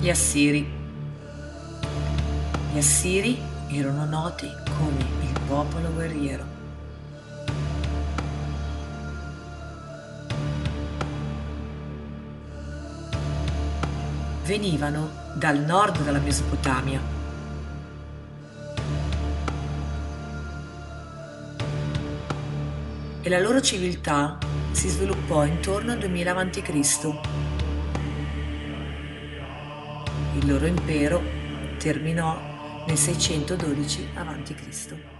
Gli Assiri. Gli Assiri erano noti come il popolo guerriero. Venivano dal nord della Mesopotamia. E la loro civiltà si sviluppò intorno al 2000 a.C. Il loro impero terminò nel 612 a.C.